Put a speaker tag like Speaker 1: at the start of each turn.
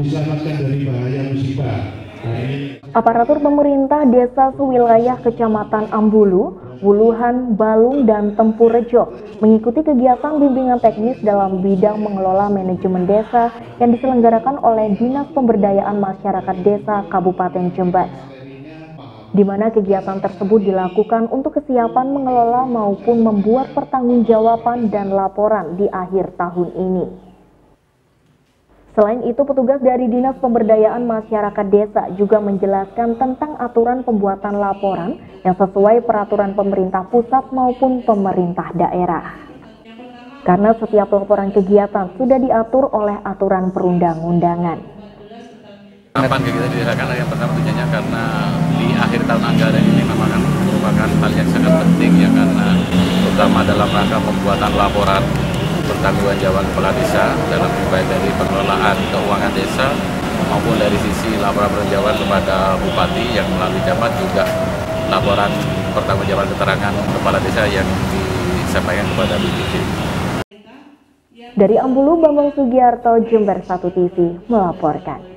Speaker 1: diselamatkan dari bahaya musibah.
Speaker 2: Aparatur pemerintah desa sewilayah Kecamatan Ambulu, Wuluhan, Balung, dan Tempurejo mengikuti kegiatan bimbingan teknis dalam bidang mengelola manajemen desa yang diselenggarakan oleh Dinas Pemberdayaan Masyarakat Desa Kabupaten Jember, di mana kegiatan tersebut dilakukan untuk kesiapan mengelola maupun membuat pertanggungjawaban dan laporan di akhir tahun ini. Selain itu, petugas dari Dinas Pemberdayaan Masyarakat Desa juga menjelaskan tentang aturan pembuatan laporan yang sesuai peraturan pemerintah pusat maupun pemerintah daerah. Karena setiap laporan kegiatan sudah diatur oleh aturan perundang-undangan.
Speaker 3: Kapan kegiatan diadakan? Yang pertama tujuannya karena di akhir tahun anggaran ini memang merupakan hal yang sangat penting ya, karena terutama dalam rangka pembuatan laporan pertanggungjawaban kepala desa dalam baik dari pengelolaan keuangan desa maupun dari sisi laporan pertanggungjawaban kepada bupati yang melalui camat, juga laporan pertanggungjawaban keterangan kepala desa yang disampaikan kepada BPT.
Speaker 2: Dari Ambulu, Bambang Sugiarto, Jember 1 TV melaporkan.